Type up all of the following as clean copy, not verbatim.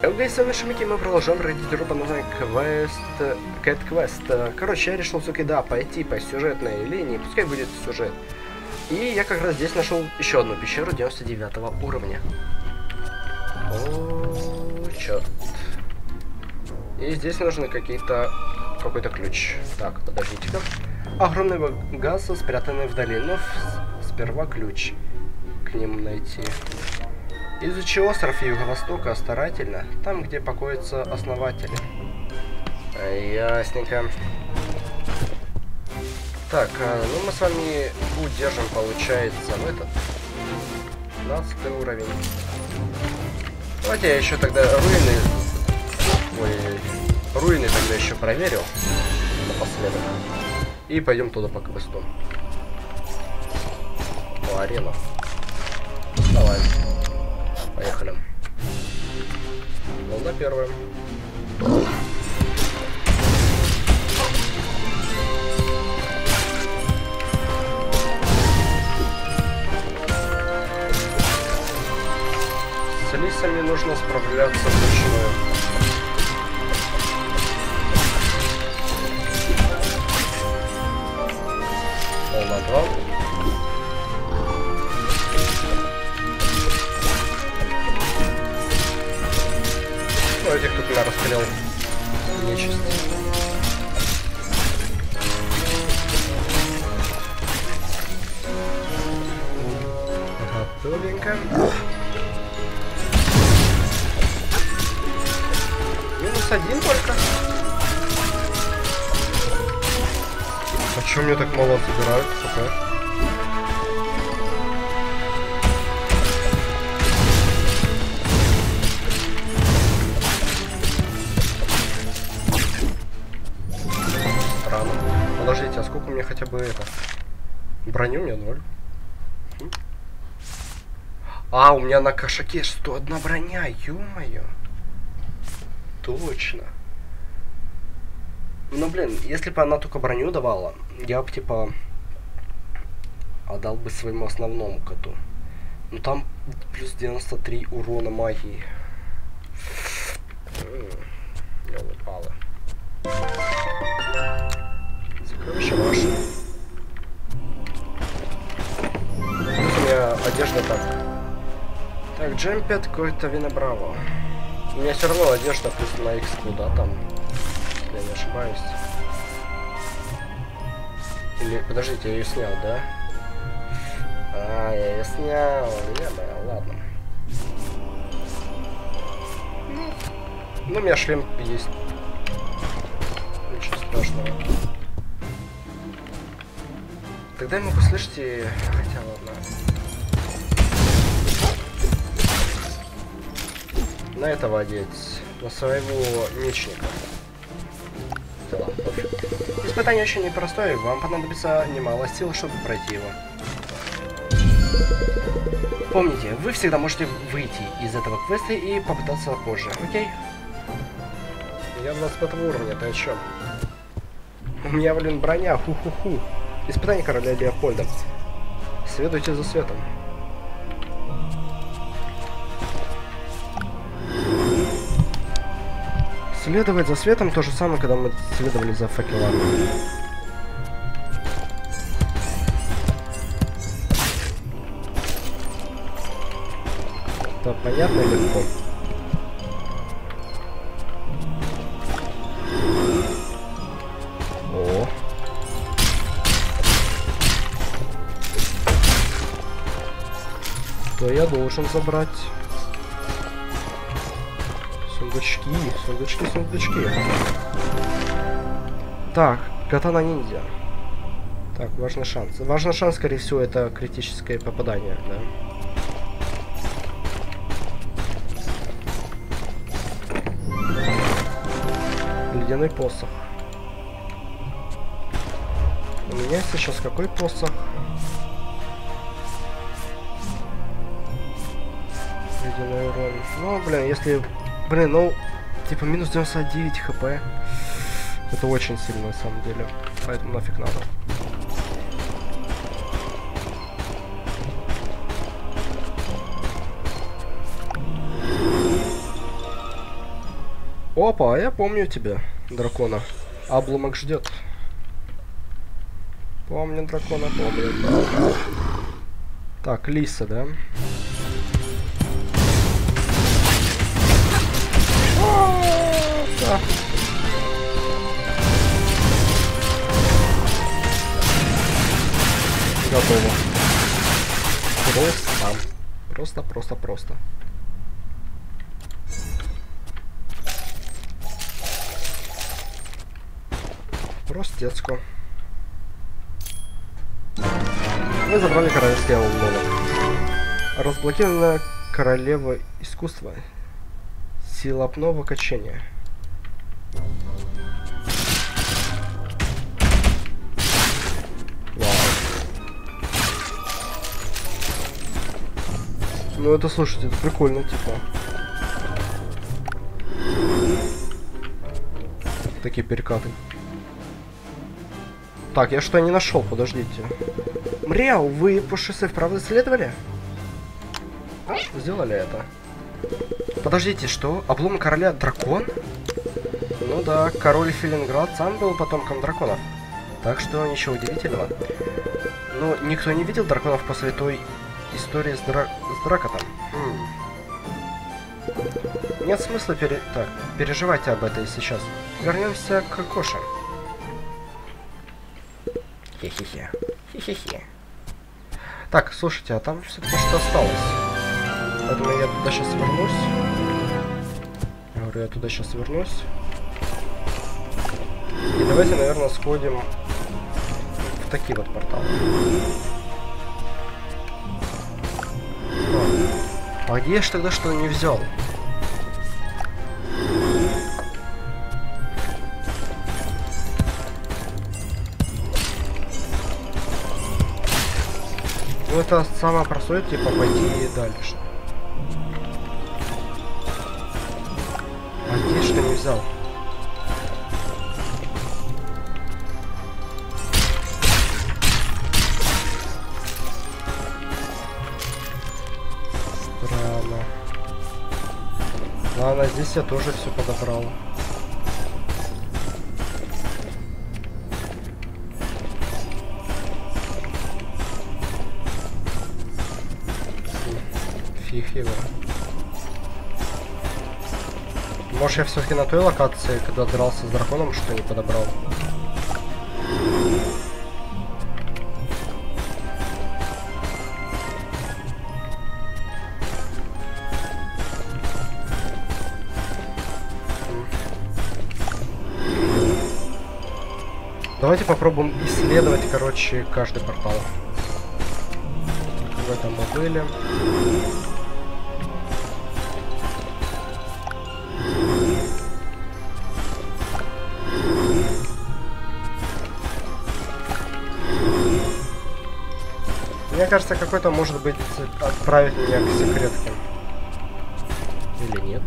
Гайс, с вами Микки, мы продолжаем пройти игру под названием Cat Quest. Короче, я решил все-таки, да, пойти по сюжетной линии, пускай будет сюжет. И я как раз здесь нашел еще одну пещеру 99 уровня. О, черт. И здесь нужны какой-то ключ. Так, подождите-ка. Огромный газ, спрятанный вдали, но сперва ключ к нему найти. Изучи остров Юго-Востока старательно, там, где покоятся основатели. Ясненько. Так, ну мы с вами удержим, получается, в этот 15 уровень. Давайте я еще тогда руины тогда еще проверю напоследок. И пойдем туда по квесту. По арену. Давай. Поехали. Волна первая. С лисами нужно справляться вручную. Волна 2. Ну, этих тут я расстрелял нечисть. Готовенько. -1 только. А чё мне так мало забирают? Подождите, а сколько у меня хотя бы это? Броню у меня 0. А, у меня на кошаке 101 броня, ё-моё. Точно. Ну, блин, если бы она только броню давала, я бы, типа, отдал бы своему основному коту. Ну, там плюс 93 урона магии. Я упала. Короче, ваша. У меня одежда так. Так, джемпет, какой-то Вина Браво. У меня все равно одежда плюс на X, да, там. Если я не ошибаюсь. Или, подождите, я ее снял, да? А, я ее снял. Ладно. Ну, у меня шлем есть. Ничего страшного. Тогда я могу слышать и... Хотя ладно. На этого одеть. На своего мечника. Да ладно, пофиг. Испытание очень непростое. Вам понадобится немало сил, чтобы пройти его. Помните, вы всегда можете выйти из этого квеста и попытаться позже, окей? Я 25 уровня, ты о чем? У меня, блин, броня, ху-ху-ху. Испытание короля Леопольда. Следуйте за светом. Следовать за светом то же самое, когда мы следовали за факелами. Это понятно и легко. О. Что я должен забрать? Сундучки, сундучки, сундучки. Так, катана ниндзя. Так, важный шанс. Важный шанс, скорее всего, это критическое попадание, да? Ледяной посох. У меня сейчас какой посох? Ледяной урон. Ну, блин, если... Блин, ну... Типа минус 99 хп. Это очень сильно, на самом деле. Поэтому нафиг надо. Опа, я помню тебя, дракона. Обломок ждет. Помню дракона, помню. Так, лиса, да? Да. Готово. Просто. Простецко. Мы забрали королевский обломок. Разблокирована королева искусства. Силопного качения. Вау. Ну это, слушайте, это прикольно, типа. Такие перекаты. Так, я что не нашел, подождите. Мряу, вы по шоссе вправду исследовали? Сделали это. Подождите, что? Обломок короля дракон? Ну да, король Филинград сам был потомком драконов. Так что ничего удивительного. Но никто не видел драконов после той истории с Дракотом. Нет смысла переживать об этой сейчас. Вернемся к Коше. Хе-хе-хе. Хе-хе-хе. Так, слушайте, а там все-таки что осталось? Поэтому я туда сейчас вернусь. Я говорю, я туда сейчас вернусь. И давайте, наверное, сходим в такие вот порталы. А где я ж тогда что не взял? Ну это самое простое, типа пойти дальше. А где что не взял? Странно. Ладно, здесь я тоже все подобрал. Фиг его. Может, я все-таки на той локации, когда дрался с драконом, что не подобрал. Давайте попробуем исследовать, короче, каждый портал. В этом мы были. Мне кажется, какой-то, может быть, отправить меня к секретке. Или нет?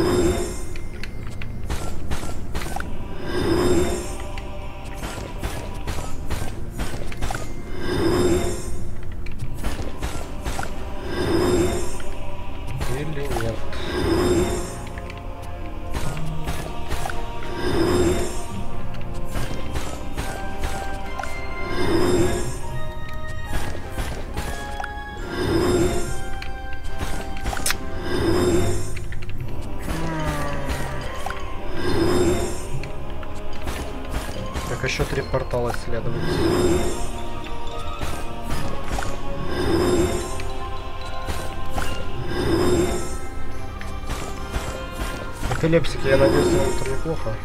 Или нет? Еще 3 портала исследовать. Эпилепсики, я надеюсь, вам это неплохо.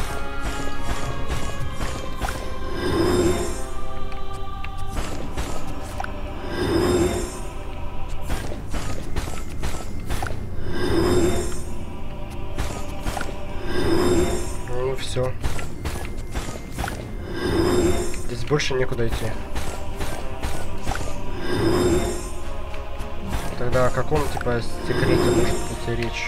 Ну все. Больше некуда идти. Тогда о каком типа секрете может идти речь?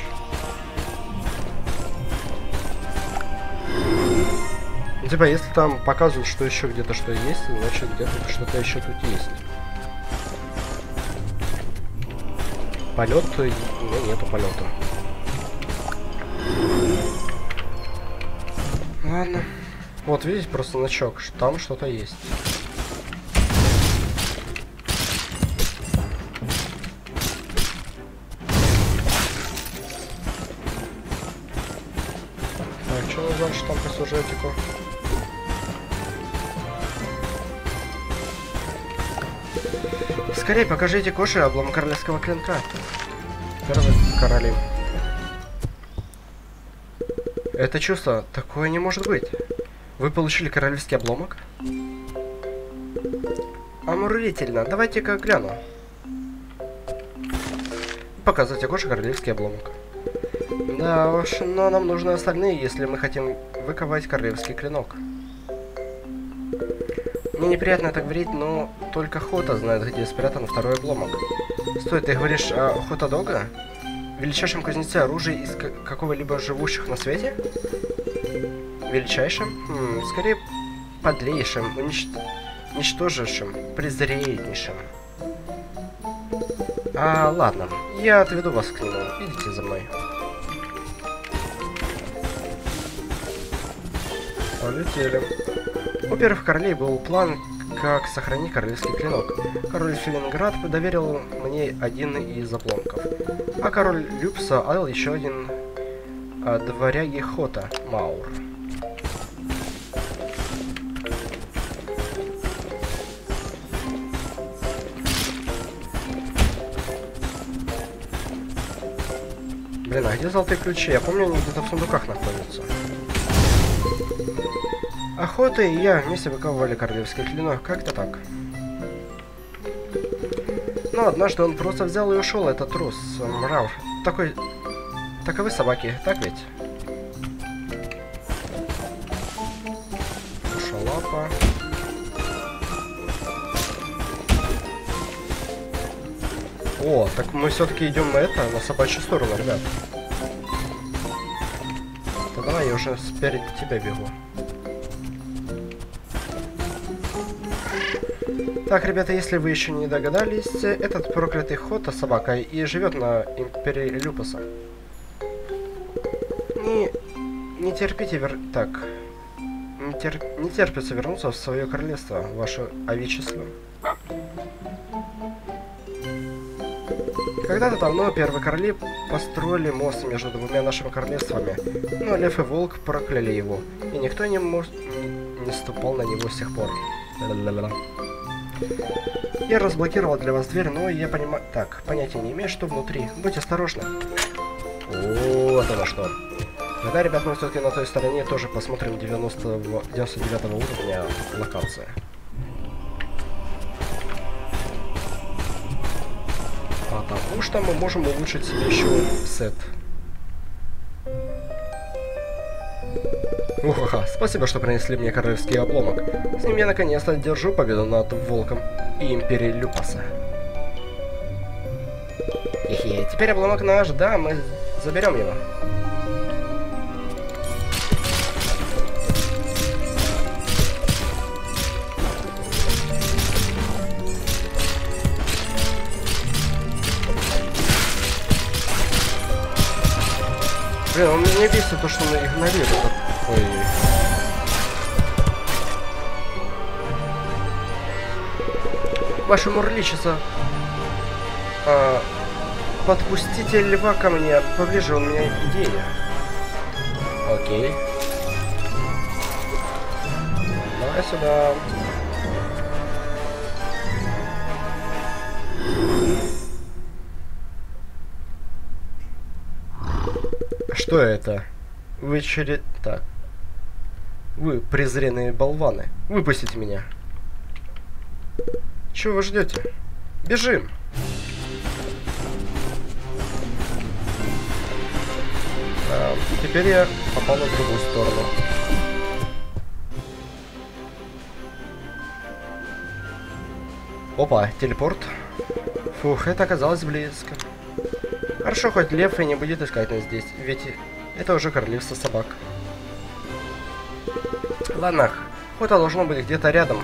Ну, типа, если там показывают, что еще где-то что есть, значит где-то что-то еще тут есть. Полет, нету полета. Ладно. Вот видите, просто значок, там что-то есть. Так, что дальше там по сюжетику? Скорее покажите Коше облом королевского клинка. Первый короли. Это чувство, такое не может быть. Вы получили королевский обломок? Омерзительно. Давайте-ка гляну. Показывайте Коше королевский обломок. Да уж, но нам нужны остальные, если мы хотим выковать королевский клинок. Мне неприятно так говорить, но только Хота знает, где спрятан второй обломок. Стой, ты говоришь о Хотадога? Величайшем кузнеце оружия из какого-либо живущих на свете? Величайшем? Скорее, подлейшем, ничтожнейшем, презреннейшем. Ладно, я отведу вас к нему. Идите за мной. Полетели. У первых королей был план, как сохранить королевский клинок. Король Филинград доверил мне один из обломков, а король Люпса отдал еще один дворяги Хота, Маур. Блин, а где золотые ключи? Я помню, они где-то в сундуках находятся. Охота и я вместе выковывали королевский клинок, как-то так. Но однажды он просто взял и ушел, этот трус. Мрав. Таковы собаки, так ведь? Шалапа. О, так мы все-таки идем на собачью сторону, ребят. Да давай, я уже спереди тебя бегу. Так, ребята, если вы еще не догадались, этот проклятый Хота собака и живет на империи Люпаса. Не терпится вернуться в свое королевство, ваше овечество. Когда-то давно первые короли построили мост между двумя нашими королевствами, но Лев и Волк прокляли его, и никто не ступал на него с тех пор. Я разблокировал для вас дверь, но я понимаю... Так, понятия не имею, что внутри. Будьте осторожны. Вот оно что. Тогда, ребят, мы все-таки на той стороне тоже посмотрим 99 уровня локация. Потому что мы можем улучшить себе еще сет. Уха-ха, спасибо, что принесли мне королевский обломок. С ним я наконец-то держу победу над Волком и Империей Люпаса. Хе-хе, теперь обломок наш, да, мы заберем его. Блин, он меня бесит то, что он игнорирует. Ой. Ваше мурличество. Подпустите льва ко мне поближе, у меня идея. Окей. Давай сюда. Что это? Вы Так. Вы презренные болваны. Выпустите меня. Чего вы ждете? Бежим! Теперь я попал на другую сторону. Опа, телепорт. Фух, это оказалось близко. Хорошо, хоть лев и не будет искать нас здесь, ведь это уже королевство собак. Ладно, Хота должно быть где-то рядом.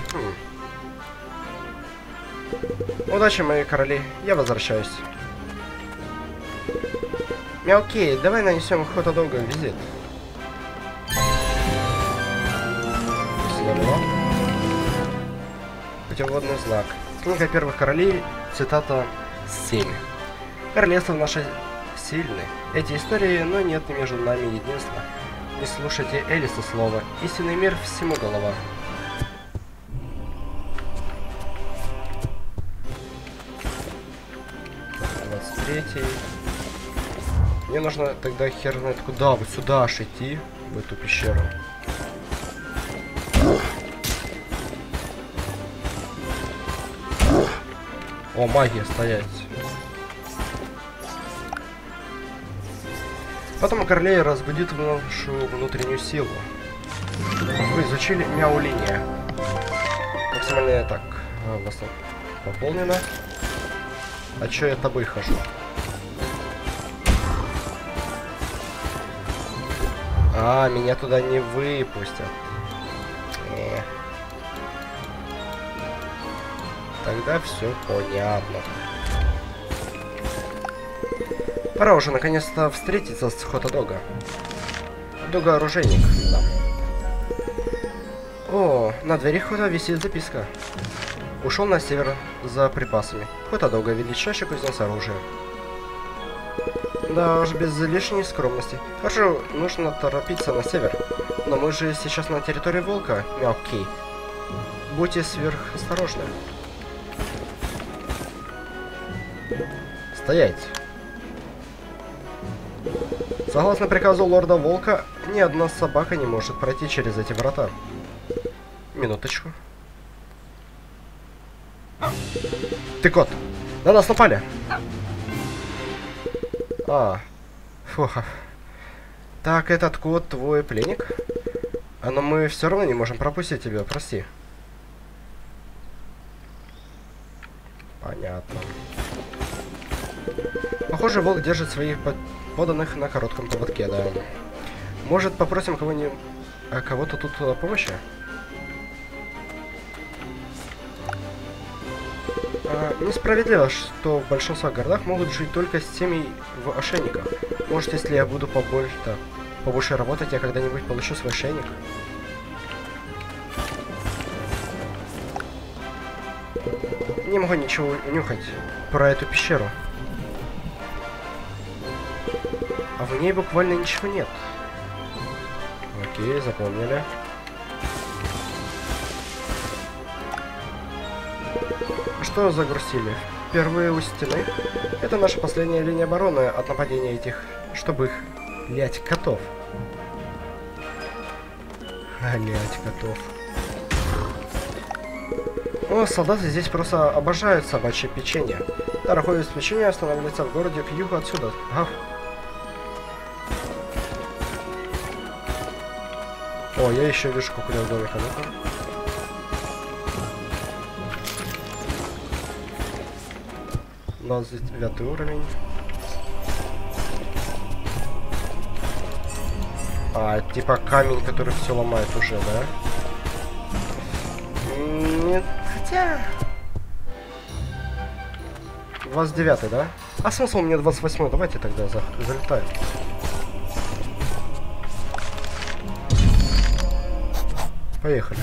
Удачи, мои короли, я возвращаюсь. Окей, давай нанесем Хотадогу визит. левела. Путеводный знак. Книга первых королей, цитата 7. Королевство наше сильны. Эти истории, но нет между нами единства. Не слушайте Элиса слова. Истинный мир всему голова. Третий. Мне нужно тогда хер знает куда, вот сюда аж идти, в эту пещеру. О, магия, стоять. Потом королей разбудит нашу внутреннюю силу. Вы изучили мяулиния. Максимальная так у нас пополнена. А чё я тобой хожу? А, меня туда не выпустят. Тогда все понятно. Пора уже наконец-то встретиться с Хотодога. Дога-оружейник, да. О, на двери Хота висит записка. Ушел на север за припасами. Хотодога, величайший кузнец оружия. Да уж, без лишней скромности. Хорошо, нужно торопиться на север. Но мы же сейчас на территории волка, Мяуки. Будьте сверхосторожны. Стоять. Согласно приказу лорда Волка, ни одна собака не может пройти через эти врата. Минуточку. Ты кот! На нас напали! А, фух. Так, этот кот твой пленник? А но мы все равно не можем пропустить тебя, прости. Понятно. Похоже, волк держит своих подданных на коротком поводке, да. Может, попросим кого-нибудь, кого-то тут о помощи? Несправедливо, что в большинстве городах могут жить только семьи в ошейниках. Может, если я буду побольше работать, я когда-нибудь получу свой ошейник? Не могу ничего нюхать про эту пещеру. А в ней буквально ничего нет. Окей, запомнили. Что загрузили? Впервые у стены. Это наша последняя линия обороны от нападения этих, чтобы их, блять, котов. Блять, котов. О, солдаты здесь просто обожают собачье печенье. Дорогое печенье останавливается в городе к югу отсюда. Гав. О, я еще вижу кукурек домика. Ну-ка. У нас 9 уровень. А, типа камень, который все ломает уже, да? Нет, хотя... 29, да? А смысл мне 28? Давайте тогда залетаем. Поехали.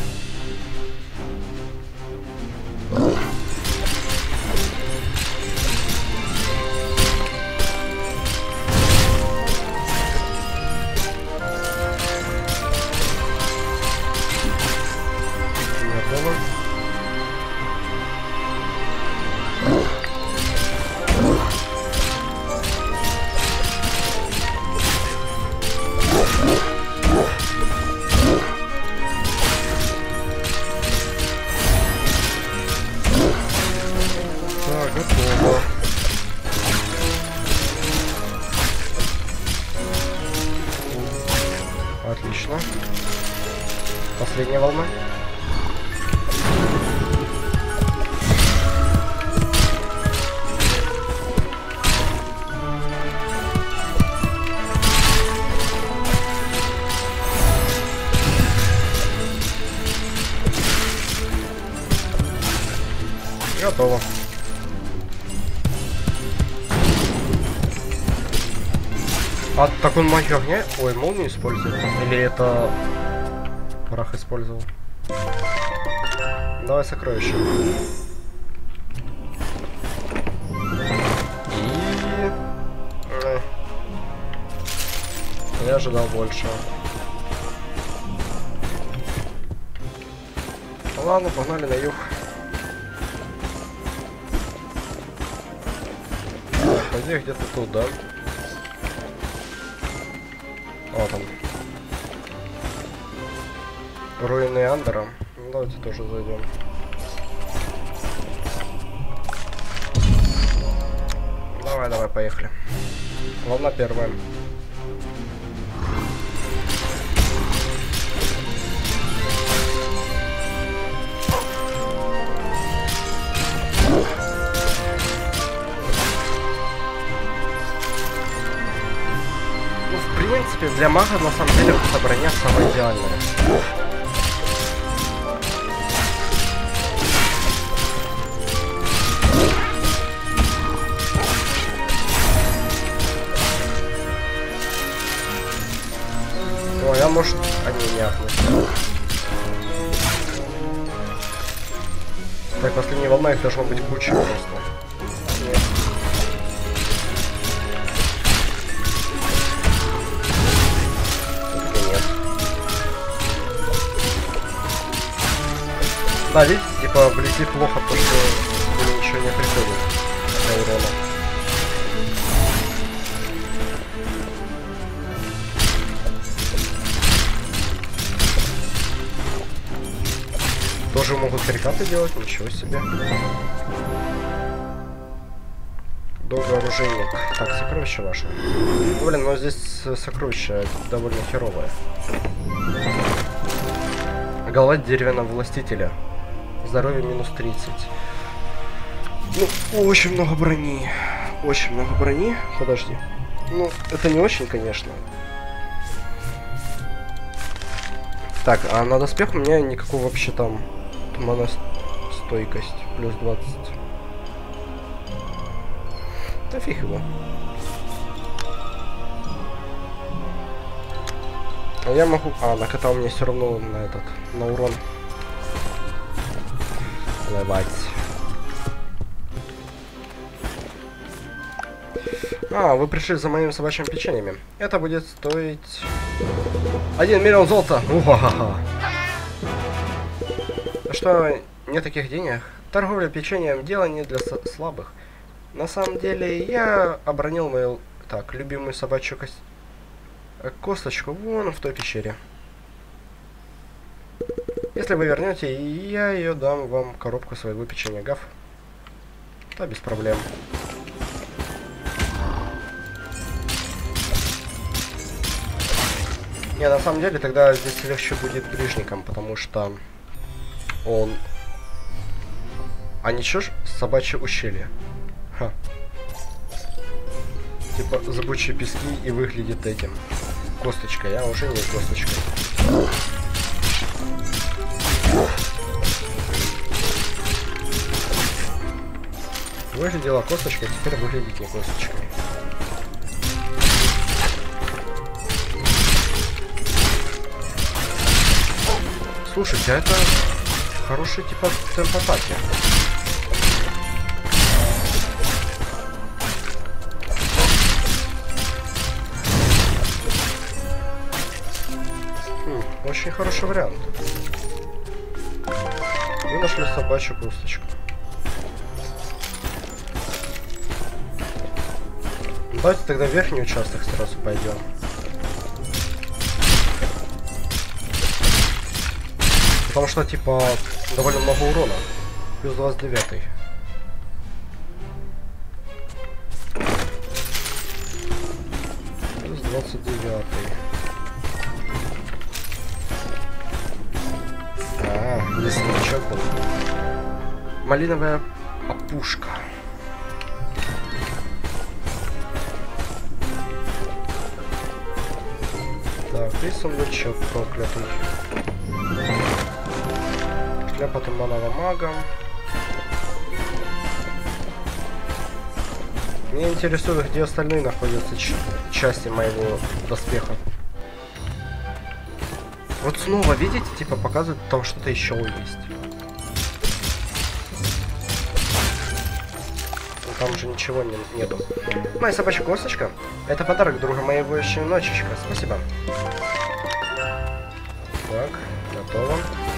Готово. Готово. Отлично. Последняя волна. Готово. А так он магию огня? Ой, молнию использует? Или это враг использовал? Давай сокровища. И... Я ожидал больше. Ладно, погнали на юг. По идее, где-то тут, да? Вот он. Руины Андера. Ну, давайте тоже зайдем. Давай, поехали. Волна первая. Ну, в принципе, для мага на самом деле эта броня самая идеальная. Ой, а может... Они не относят. Так, последняя волна, их должно быть куча просто. Нет. Нет. Да, видите, типа вблизи плохо, потому что ничего не приходит для урона. Тоже могут перекаты делать, ничего себе. Долгое оружейник. Так, сокровище ваше. Блин, но здесь сокровище довольно херовое. Голова деревянного властителя. Здоровье минус 30. Ну, очень много брони. Очень много брони. Подожди. Ну, это не очень, конечно. Так, а на доспех у меня никакого вообще там стойкость плюс 20. Да фиг его. А я могу... А, накатал мне все равно на этот, на урон. Плевать. А, вы пришли за моими собачьими печеньями. Это будет стоить... 1 миллион золота. Уха-ха-ха. Что, нет таких денег? Торговля печеньем дело не для слабых. На самом деле, я обронил мою, так, любимую собачью косточку вон в той пещере. Если вы вернете, я ее дам вам коробку своего печенья. Гав. Да, без проблем. Не, на самом деле, тогда здесь легче будет ближникам, потому что он... А ничего ж, собачье ущелье. Ха. Типа зыбучие пески и выглядит этим. Косточкой, а уже не косточкой. Выглядела косточкой, теперь выглядит не косточкой. Слушайте, а это хороший типа темп атаки. Очень хороший вариант. Мы нашли собачью косточку. Давайте тогда в верхний участок сразу пойдем. Потому что, типа, довольно много урона. Плюс 29. Плюс 29. Лесничок был. Малиновая опушка. Так, и сундучок проклятый. Шляпа туманного мага. Меня интересует, где остальные находятся части моего доспеха. Вот снова, видите, типа показывают, там что-то еще есть. Там же ничего нету. Моя собачка Косточка. Это подарок друга моего щеночечка. Спасибо. Так, готово.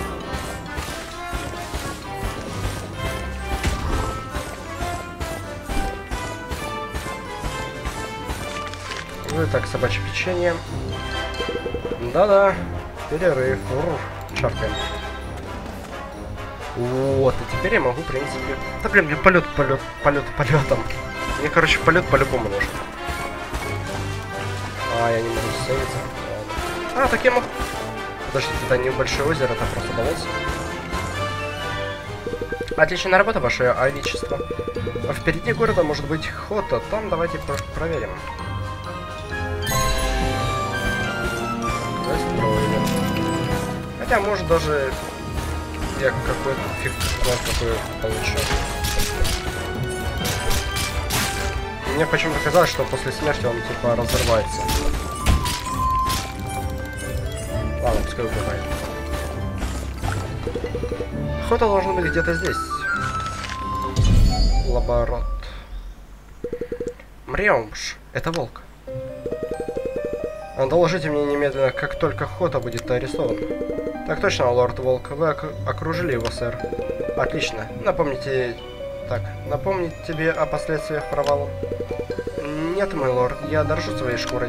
Ну и так, собачье печенье. Да-да, перерыв. Шаркаем. Вот, и теперь я могу, в принципе... Да, блин, мне полетом. Мне, короче, полет по-любому нужен. А, я не могу сейвиться. А, так я могу... Подождите, это небольшое озеро, это просто болото. Отличная работа, ваше величество. Впереди города может быть Хота. Там давайте проверим. Застроили. Хотя, может, даже... Я какой-то фиг знает, какой получу. Мне почему-то казалось, что после смерти он типа разрывается. Ладно, пускай убивает. Хота должен быть где-то здесь. Лаборот. Мрёмш, это волк. Доложите мне немедленно, как только Хота будет арестован. Так точно, лорд Волк. Вы окружили его, сэр. Отлично. Напомните тебе о последствиях провала. Нет, мой лорд, я дорожу своей шкурой.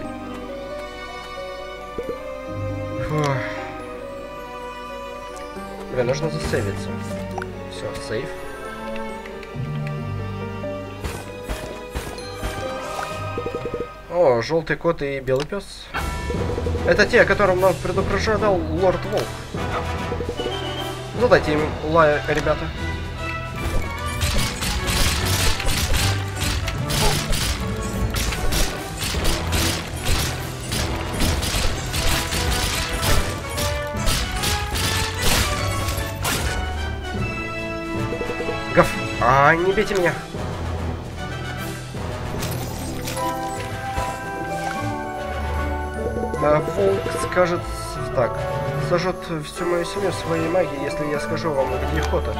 Фух. Мне нужно засейвиться. Все, сейв. О, желтый кот и белый пес. Это те, о котором нам предупреждал лорд Волк. Задайте им лая, ребята. Гав! А, не бейте меня! Волк скажет так. Сожжет всю мою семью своей магией, если я скажу вам, где Хота.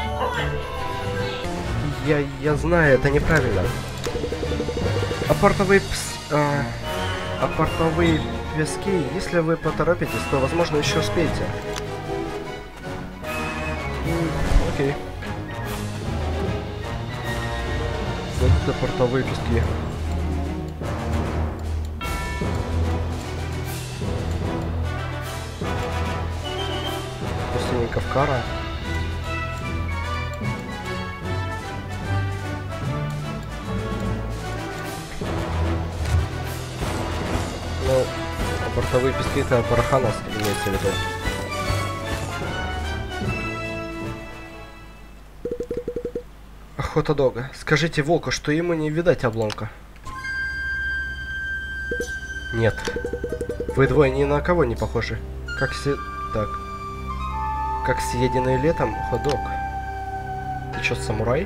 Я знаю, это неправильно. А портовые пески, если вы поторопитесь, то, возможно, еще успеете. Окей. Это портовые пески. Кавкара. Ну, бортовые пески это Параханас, имеется в виду. Охота Дога. Скажите Волку, что ему не видать обломка. Нет. Вы двое ни на кого не похожи. Так. Как съеденный летом ходок. Ты чё, самурай?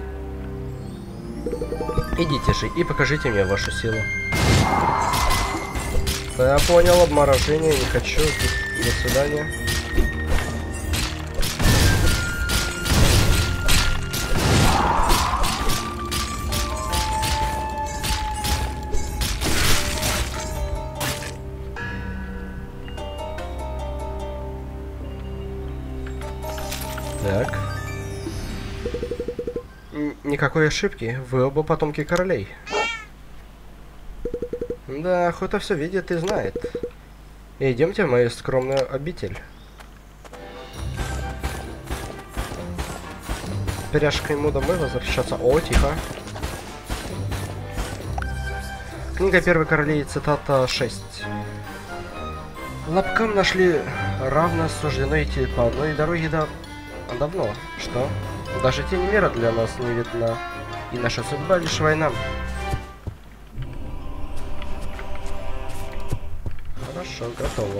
Идите же и покажите мне вашу силу. Я понял, обморожение, не хочу. До свидания. Так. Никакой ошибки. Вы оба потомки королей. Да, Хота все видит и знает. Идемте в мою скромную обитель. Пряжка ему домой возвращаться. О, тихо. Книга Первой Королей, цитата 6. Лапкам нашли равно суждено идти по одной дороге давно. Что? Даже тень мира для нас не видна. И наша судьба лишь война. Хорошо, готово.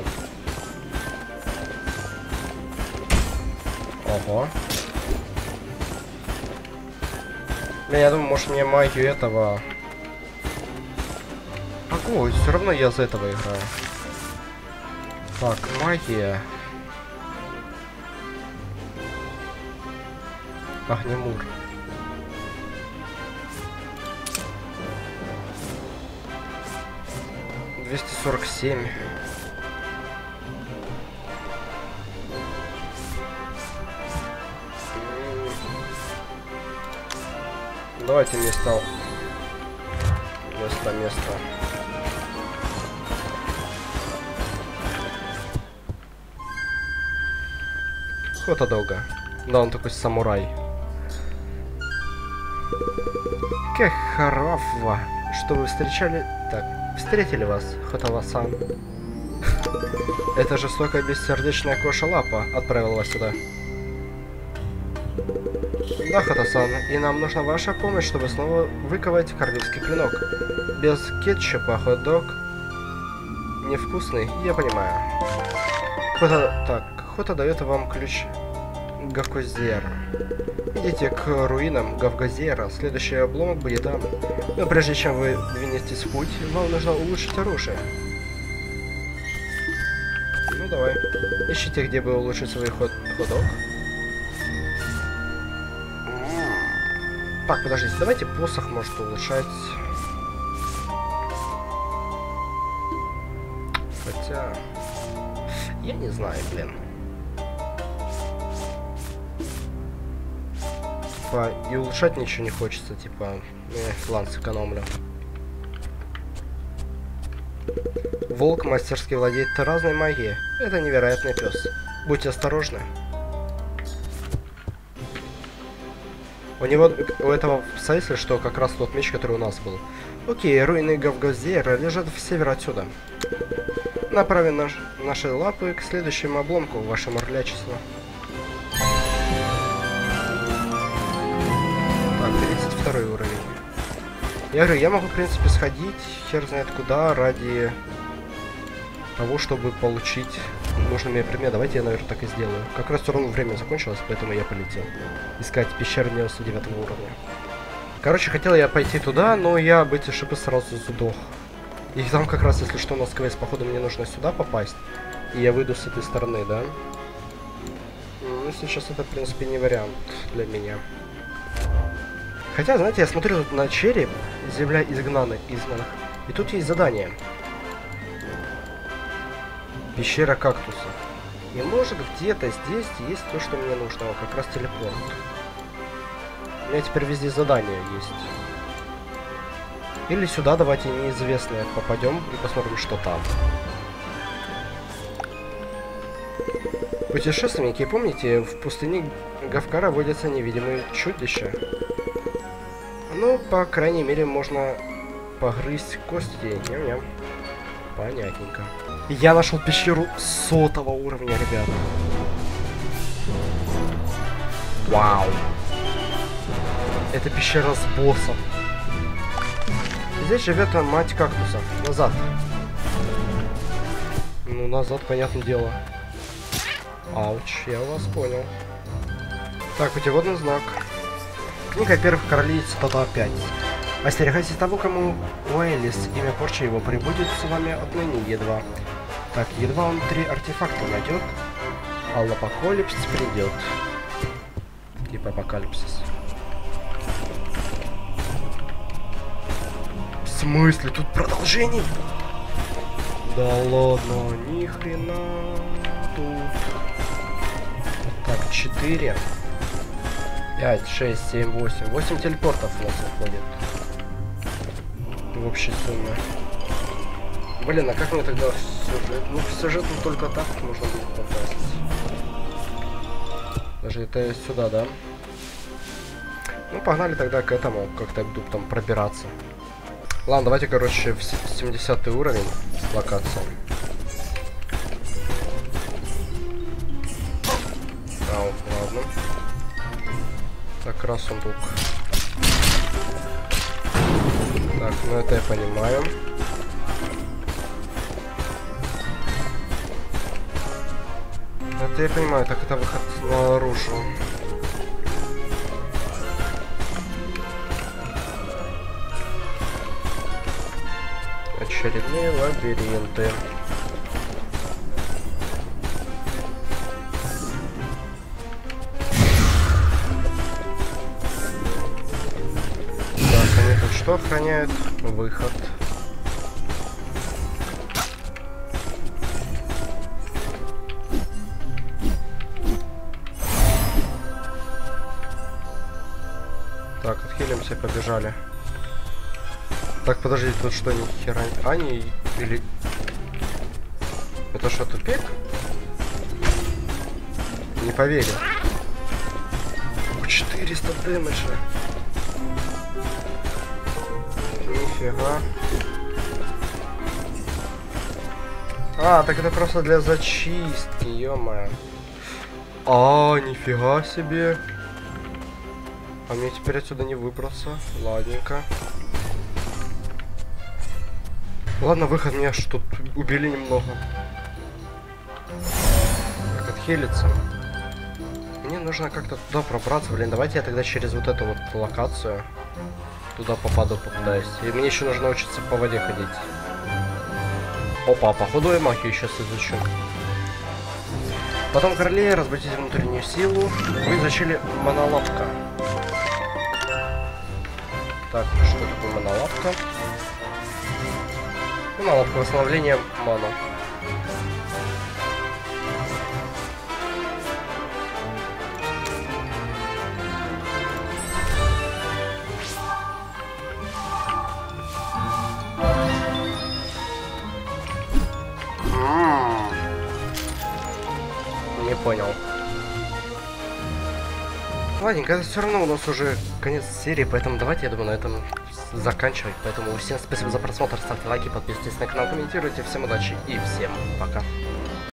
Ого. Я думаю, может мне магию этого... Ого, все равно я за этого играю. Так, магия. Огнемур. «247». Давайте место. Место. Хотодога. Да, он такой самурай. Кехарафва. Что вы встречали? Так, встретили вас, Хотава-сан. Эта жестокая бессердечная Коша-лапа отправила вас сюда. Да, Хата-сан, и нам нужна ваша помощь, чтобы снова выковать королевский клинок. Без кетчупа хот-дог невкусный, я понимаю. Хота дает вам ключ Гавгазера. Идите к руинам Гавгазера, следующий обломок будет там. Но прежде чем вы двинетесь в путь, вам нужно улучшить оружие. Ну давай, ищите, где бы улучшить свой ходок. Так, подождите, давайте посох может улучшать. Хотя... я не знаю, блин. Типа, и улучшать ничего не хочется, типа... ладно, сэкономлю. Волк мастерски владеет разной магией. Это невероятный пес. Будьте осторожны. У этого пса, если что, как раз тот меч, который у нас был. Окей, руины Гавгазера лежат в север отсюда. Направим наши лапы к следующему обломку, ваше мордлячество. Так, 32 уровень. Я говорю, я могу, в принципе, сходить, хер знает куда, ради того, чтобы получить нужный мне предмет. Давайте я, наверное, так и сделаю. Как раз все равно время закончилось, поэтому я полетел искать пещеру 99 уровня. Короче, хотел я пойти туда, но я об эти шипы сразу сдох. И там как раз, если что, у нас квест, походу, мне нужно сюда попасть. И я выйду с этой стороны, да? Ну, сейчас это, в принципе, не вариант для меня. Хотя, знаете, я смотрю тут на череп, земля изгнанных. И тут есть задание. Пещера кактусов. И может где-то здесь есть то, что мне нужно. Как раз телепорт. У меня теперь везде задания есть. Или сюда давайте неизвестное попадем и посмотрим, что там. Путешественники, помните, в пустыне Гавгара водятся невидимые чудища. Ну, по крайней мере, можно погрызть кости. Ням-ням. Понятненько. Я нашел пещеру 100-го уровня, ребята. Вау. Это пещера с боссом. Здесь живет мать кактусов. Назад. Ну, назад, понятное дело. Ауч, я вас понял. Так, путеводный знак. Книга первых королей цитата 5. Остерегайтесь того, кому Уэллис, имя порчи его прибудет с вами отныне едва. Так, едва он 3 артефакта найдет, апокалипсис придет. Типа апокалипсис. В смысле? Тут продолжение? Да ладно, ни хрена тут. Так, 4. 5, 6, 7, 8. 8 телепортов у нас уходит. В общей сумме. Блин, а как мне тогда сюжет? Ну, в сюжет только так можно будет попасть. Даже это сюда, да? Ну, погнали тогда к этому. Как-то буду там пробираться. Ладно, давайте, короче, в 70 уровень локация. Ладно. Так, раз сундук. Так, ну это я понимаю. Это я понимаю, так это выход наружу. Очередные лабиринты. Что охраняет выход? Так, отхилимся, побежали. Так, подожди, тут что, ни хера... Они или... Это что, тупик? Не поверю. 400 дэмэджа. Нифига. А, так это просто для зачистки, ё-моё. А, нифига себе. А мне теперь отсюда не выбраться. Ладненько. Ладно, выход мне аж тут убили немного. Как отхилиться? Мне нужно как-то туда пробраться. Блин, давайте я тогда через вот эту вот локацию туда попадаюсь. И мне еще нужно научиться по воде ходить. Опа, походу я магию сейчас изучу. Потом королей, разбудите внутреннюю силу. Вы изучили монолапка. Так, что такое монолапка? Монолапка, восстановление мана. Не понял. Ладненько, это все равно у нас уже конец серии, поэтому давайте, я думаю, на этом заканчивать. Поэтому всем спасибо за просмотр, ставьте лайки, подписывайтесь на канал, комментируйте. Всем удачи и всем пока.